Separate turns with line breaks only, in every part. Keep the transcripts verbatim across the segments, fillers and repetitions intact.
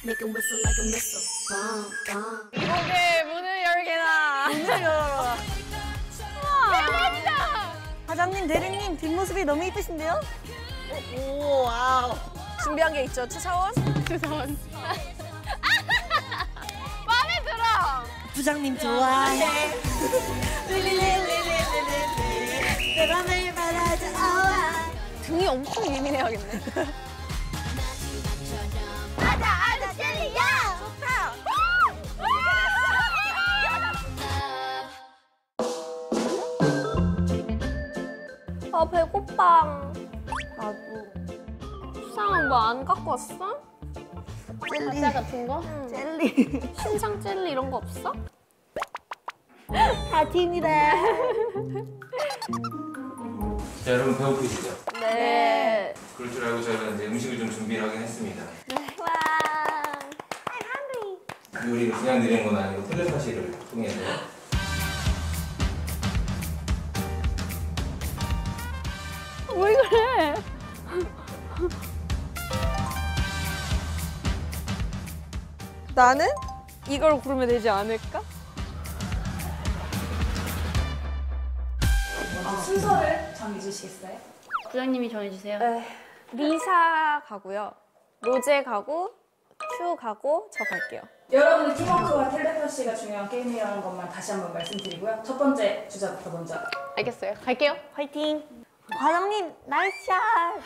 이곡에 문을 열게나.
문을 열어라.
대박이다.
과장님, 대리님 뒷모습이 너무 이쁘신데요? 오, 와우. 준비한 게 있죠, 추사원?
추사원. 마음에 들어.
부장님 좋아해. 내 맘을 받아줘.
등이 엄청 예민해야겠네.
아자, 아자, 젤리야! 좋다!
아, 배고파.
나도.
수상은 뭐 안 갖고 왔어?
젤리.
과자 같은 거?
응. 젤리.
신상 젤리 이런 거 없어?
다 팀이다.
자, 여러분 배고프시죠?
네.
그럴 줄 알고 저희가 이제 음식을 좀 준비를 하긴 했습니다.
와.
요리를 그냥 드리는 건 아니고 텔레파시를 통해서.
왜 그래?
나는 이걸 고르면 되지 않을까?
순서를 정해주시겠어요?
부장님이 정해주세요.
리사 가고요. 로제 가고, 큐 가고, 저 갈게요.
여러분의 팀워크와 텔레파시가 중요한 게임이라는 것만 다시 한번 말씀드리고요. 첫 번째 주자부터 먼저.
알겠어요. 갈게요.
화이팅! 과장님, 나이스 샷!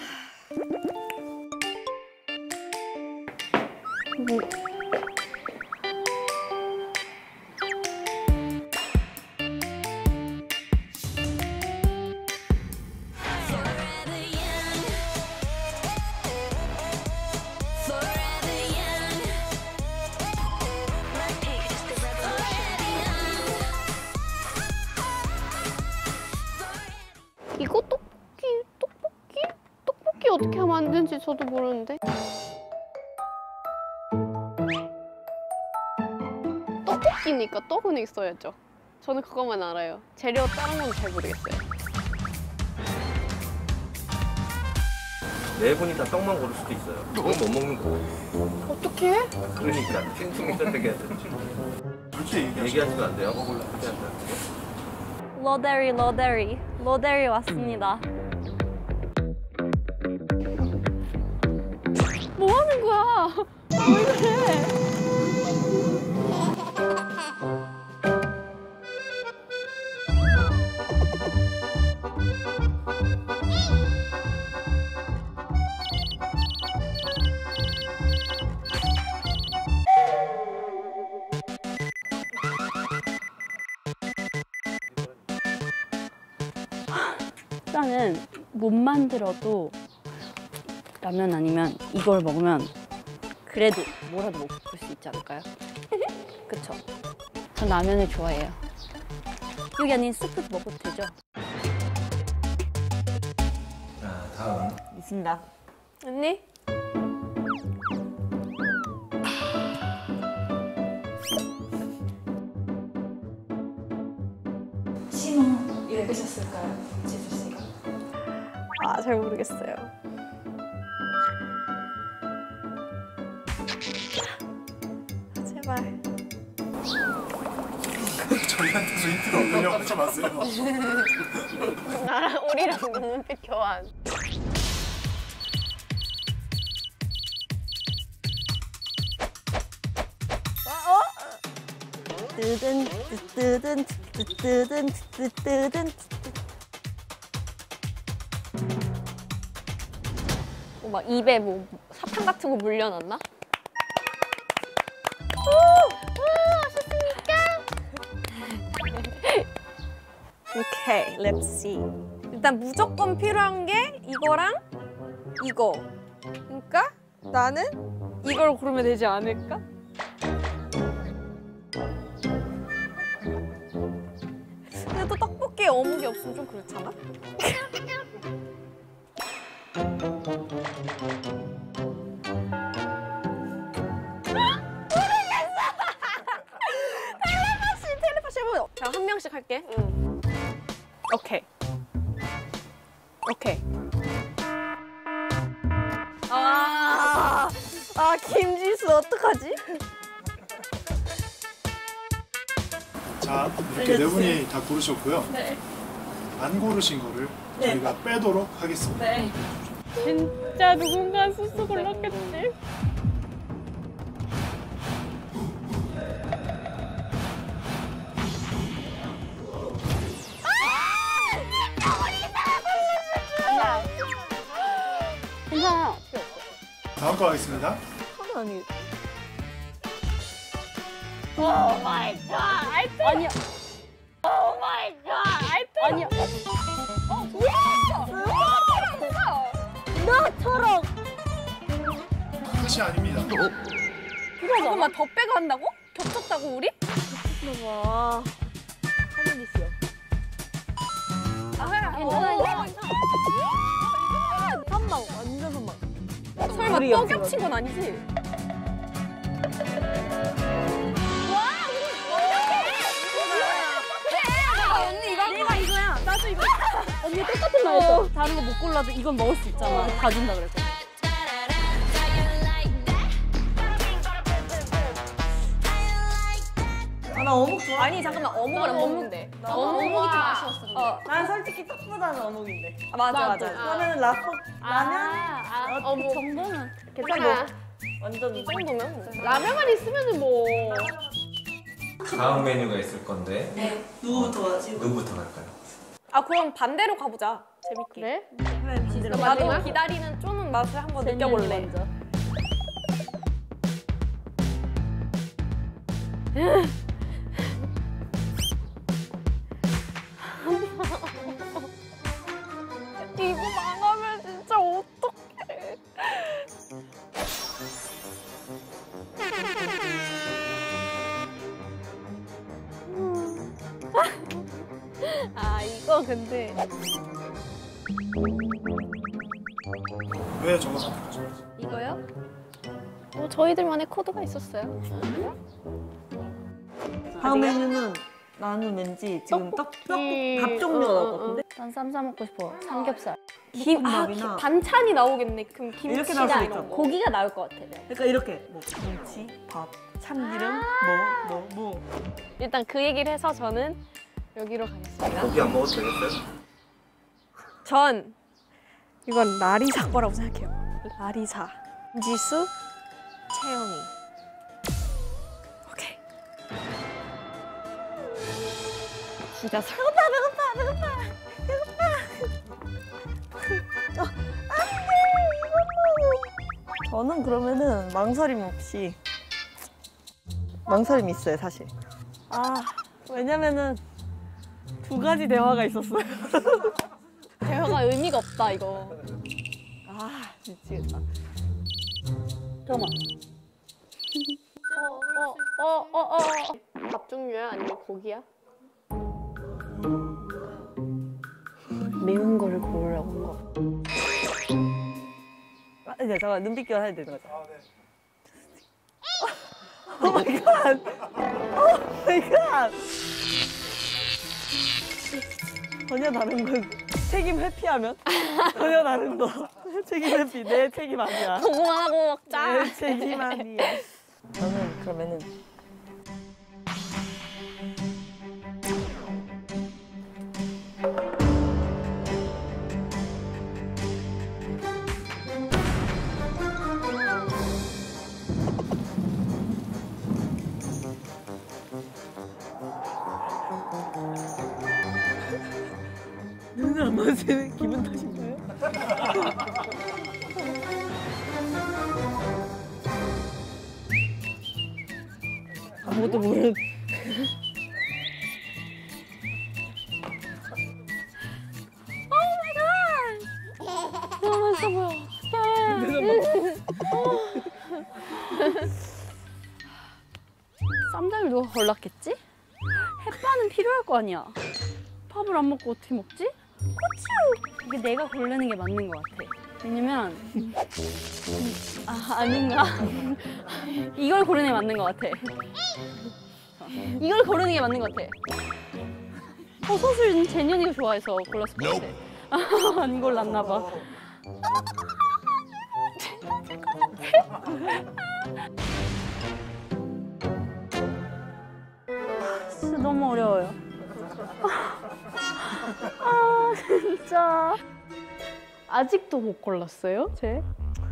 이거 떡볶이, 떡볶이? 떡볶이 어떻게 하면 안 되는지 저도 모르는데. 떡볶이니까 떡은 있어야죠. 저는 그것만 알아요. 재료 다른 건 잘 모르겠어요.
네 분이 다 떡만 고를 수도 있어요. 그건 못 먹는 거.
어떡해?
그러니까 칭칭이 선택해야 되지.
솔직히 얘기하시면
얘기하시면 안 돼요? 먹을래? 그렇게 한다.
로데리, 로데리. 로데리 왔습니다.
뭐 하는 거야? 왜 그래?
일단은 못 만들어도 라면 아니면 이걸 먹으면 그래도 뭐라도 먹을 수 있지 않을까요? 그쵸? 전 라면을 좋아해요. 여기 아닌 스프도 먹어도 되죠?
자, 다음.
있습니다.
언니?
신호 읽으셨을까요? 제주 씨가.
아, 잘 모르겠어요. 제발.
저희한테서 힌트가 없느냐고 하지 마세요.
나랑 우리랑 눈빛 교환.
뜨든 뜨든 뜨든 뜨든
뭐 막 입에 뭐 사탕 같은 거 물려놨나?
오케이, let's see. 일단 무조건 필요한 게 이거랑 이거. 그러니까 나는 이걸 고르면 되지 않을까? 근데 또 떡볶이에 어묵이 없으면 좀 그렇잖아? 텔레파시, 텔레파시 해보자. 자, 한 명씩 할게.
응.
오케이. 오케이. 아, 아, 아 김지수 어떡하지?
자, 이렇게 네 분이 다 고르셨고요. 네. 안 고르신 거를 저희가 빼도록 하겠습니다.
네.
진짜 누군가 수수 골랐겠지? 괜찮아.
다음 거 하겠습니다.
아니.
오 마이 갓. 아니야. 오 마이 갓. 아니야.
너처럼.
끝이 아닙니다.
잠깐만 더 빼고 한다고? 겹쳤다고 우리? 와. 하늘이 씨요. 아,
괜찮아.
선망 완전 선망. 설마 또 겹친 건 아니지? 언니 이거 내가 이거야. 나도 이거.
언니 똑같은 말 했어. 다른 거 못 골라도 이건 먹을 수 있잖아. 다 준다 그랬어.
아, 나 어묵 좋아. 아니 잠깐만 어묵을 안 먹는데.
어묵이 좀 아쉬웠어.
어.
난 솔직히 떡보다는 어묵인데.
아, 맞아
나도.
맞아.
그러면 라포 라면
아,
어, 그 정도는.
괜찮아.
완전
이 정도면 라면만 있으면 뭐.
다음 메뉴가 있을 건데
네. 누구부터 하지?
누구부터 갈까요?
아 그럼 반대로 가보자. 재밌게.
그래?
그래 반대로.
나도
마지막?
기다리는 쪼는 맛을 한번
제니언니
느껴볼래.
먼저.
이거 망하면 진짜 어떡해. 아 이거 근데
왜 저거 선택하셨나요?
이거요?
어, 저희들만의 코드가 있었어요.
다음 메뉴는 나는 왠지 지금 떡,
떡볶이.
떡, 밥 종류가 나올
어,
것
어,
같은데?
난 쌈 싸 먹고 싶어. 삼겹살.
김, 아, 기,
볶음밥이나
반찬이 나오겠네. 그럼
이렇게 나올
김치나
수도
이런
있죠.
거.
고기가 나올 것 같아.
그러니까 이렇게 뭐 김치, 밥, 참기름, 뭐, 뭐, 뭐.
일단 그 얘기를 해서 저는 여기로 가겠습니다.
고기 안 먹어도 되겠어요?
전 이건 라리사 거라고 생각해요. 라리사. 지수, 채영이. 오케이.
진짜 설.
배고파, 배고파, 배고파, 배고파. 어, 안 돼, 이거. 저는 그러면은 망설임 없이 망설임 있어요, 사실. 아, 왜냐면은 두 가지 대화가 있었어요.
대화가 의미가 없다 이거.
아, 미치겠다.
잠깐만.
어어어어 어, 어, 어. 밥 종류야 아니면 고기야?
매운 거를 고르라고 한 거.
아, 네, 잠깐 눈빛 교환해야 되는 거죠.
아, 네.
오 마이 갓. 오 마이 갓. 전혀 다른 건 책임 회피하면 전혀 다른 거 책임 회피 내 책임 아니야.
그만하고 먹자.
내 책임 아니야. 저는 그러면은 눈을 안 마주치는 기분 탓인가요? 아무것도 모르는.
너무 맛있어 보여.
쌈장을 누가 골랐겠지? 햇반은 필요할 거 아니야. 밥을 안 먹고 어떻게 먹지? 고추! 이게 내가 고르는 게 맞는 것 같아. 왜냐면 아 아닌가? 이걸 고르는 게 맞는 것 같아. 이걸 고르는 게 맞는 것 같아. 버섯을 제니언이가 좋아해서 골랐을 것 같아. 안 골랐나 봐. 진짜 너무 어려워요. 아 진짜.
아직도 못 골랐어요? 쟤?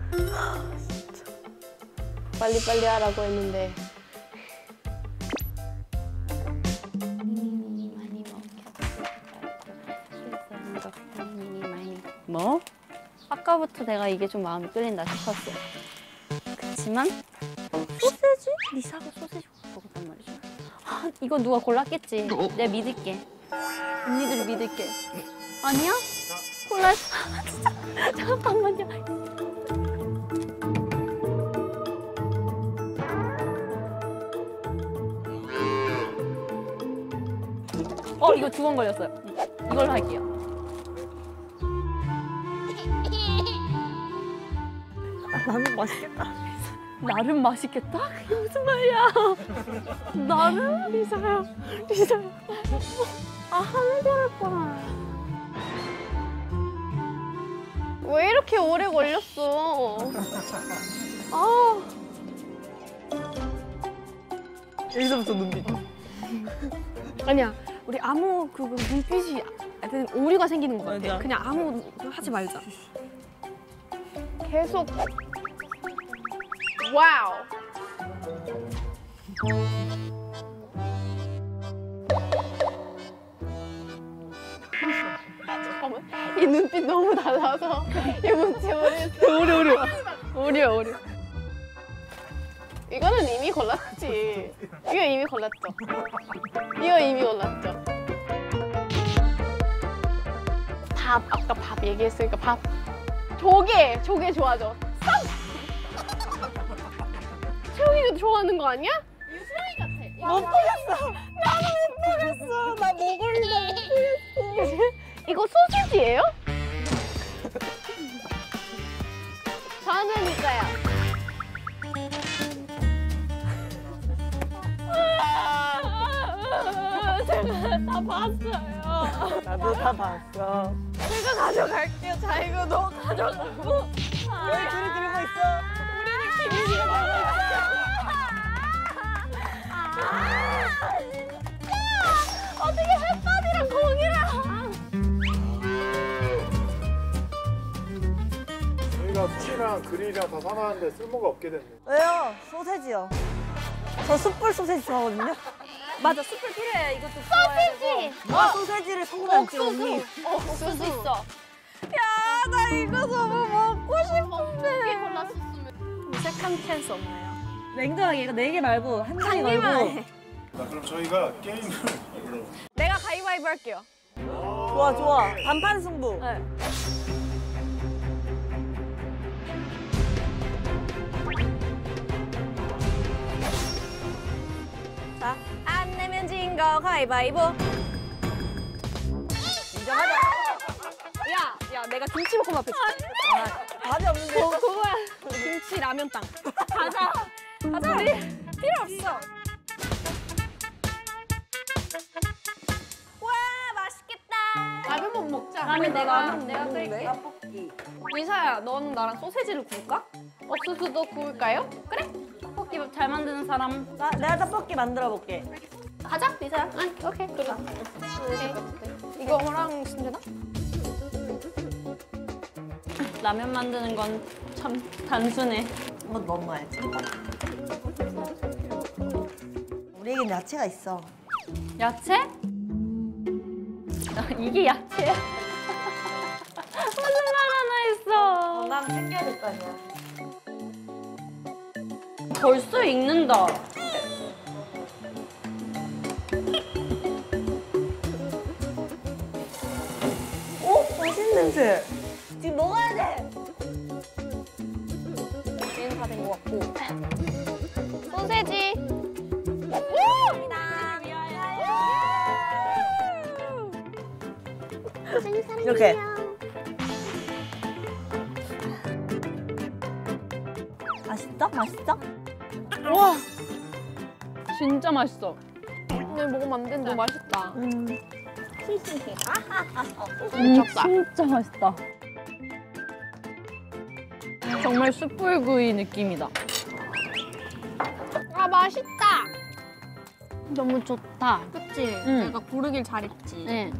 빨리빨리 하라고 했는데.
뭐? 아까부터 내가 이게 좀 마음에 끌린다 싶었어. 그치만 소세지? 리사가 소세지 먹었단 말이죠. 아, 이거 누가 골랐겠지. 내가 믿을게. 언니들을 믿을게. 아니야? 골랐어. 진짜. 잠깐만요. 어, 이거 두 번 걸렸어요. 이걸로 할게요.
나는 맛있겠다.
나름 맛있겠다? 이게 무슨 말이야? 나름? 리사야, 리사야. 아, 하는 거랄 뻔.
왜 이렇게 오래 걸렸어? 아,
여기서부터 눈빛.
아니야, 우리 아무 그, 그 눈빛이 약간 오류가 생기는 것 같아.
맞아.
그냥 아무 하지 말자.
계속. 와우. 잠깐만. 이 눈빛 너무 달라서 이 뭔지 모르겠어.
오류, 오류.
오류, 오류. 이거는 이미 골랐지. 이거 이미 골랐죠. 이거 이미 골랐죠. 밥, 아까 밥 얘기했으니까 밥. 조개, 조개 좋아하죠. 채영이가 좋아하는 거 아니야? 유수랑이 같아.
못 보겠어. 나도 못 보겠어. 나 먹을래. 못 보겠어.
이거 소시지예요? 저는 이거요. 제가 다 봤어요.
나도 다 봤어.
제가 가져갈게요. 자, 이거 너 가져가고.
우리 둘이 들고 있어.
우리는 김희지가 들고 있어요. 어떻게 햇반이랑 공이랑.
저희가 수시랑 그릴이랑 다 사놨는데 쓸모가 없게 됐네.
왜요? 소세지요. 저 숯불 소세지 좋아하거든요.
맞아, 숯불 필요해. 이것도
소시지.
아, 소세지를 성공했지,
옥수수.
언니.
옥수수 있어.
야, 나 이거 너무 먹고 싶은데.
어떻게 골랐었으면.
세컨 찬스 없나요?
냉정하게 이거 네 개 말고 한 장이
한 개만
말고.
해.
자, 그럼 저희가 게임을
내가 가위바위보 할게요.
좋아, 좋아. 단판 승부.
네. 자, 안 내면 진 거 가위바위보.
인정하자.
야, 야, 내가 김치볶음밥 해줄게.
답이 없는데.
어, 그거야. 김치 라면 땅. 가자. 가자. 우리 필요 없어. 와, 맛있겠다.
라면만 먹자.
라면 내가 내가
먹는데?
끓일게.
떡볶이.
리사야, 넌 나랑 소세지를 구울까?
옥수수도 구울까요?
그래?
떡볶이 잘 만드는 사람.
나, 내가 떡볶이 만들어 볼게.
가자, 리사야.
아, 오케이. 그래. 오케이. 이거랑 신de나?
라면 만드는 건 참 단순해.
이거 넣어놔야지. 우리에겐 야채가 있어.
야채? 아, 이게 야채야? 무슨 말 하나 했어.
건강 챙겨야 될 거 아니야.
벌써 익는다.
어? 맛있는 냄새. 지금 먹어야 돼.
얘는 다 된 것 같고.
소세지.
이렇게. 맛있다? 맛있다?
와, 진짜 맛있어.
근데 먹으면 안 되는데 맛있다.
음.
음,
미쳤다.
진짜 맛있다. 정말 숯불구이 느낌이다.
아 맛있다.
너무 좋다.
그치?
응.
내가 고르길 잘했지.
네.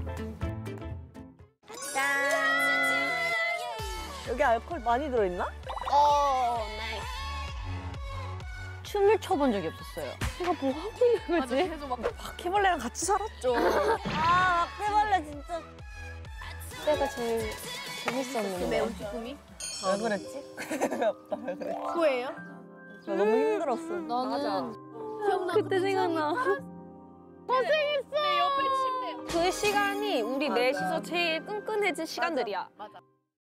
여기 알코올 많이 들어있나?
어, 나이스.
춤을 춰본 적이 없었어요.
내가 뭐 하고 있는 거지?
계속 막 바퀴벌레랑 같이 살았죠. 아, 바퀴벌레 진짜.
그때가 제일 재밌었는데.
매운 기쁨이? 왜 그랬지? 왜 없다, 왜 그랬지?
후회해요?
나 너무 힘들었어.
나는 기억나.
그때 생각나.
그 시간이 우리 넷이서 제일 끈끈해진 시간들이야.
맞아.